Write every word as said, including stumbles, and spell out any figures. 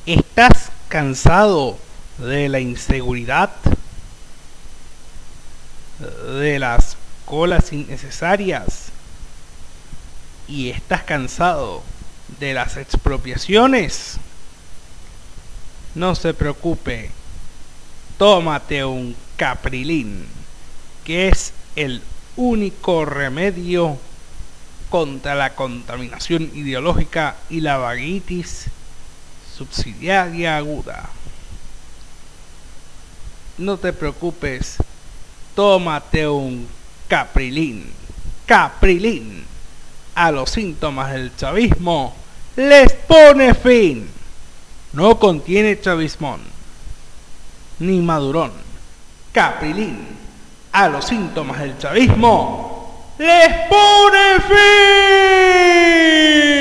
¿Estás cansado de la inseguridad, de las colas innecesarias y estás cansado de las expropiaciones? No se preocupe, tómate un Caprilin, que es el único remedio contra la contaminación ideológica y la vaguitis subsidiaria aguda. No te preocupes, tómate un Caprilin. Caprilin a los síntomas del chavismo les pone fin. No contiene chavismón ni madurón. Caprilin a los síntomas del chavismo les pone fin.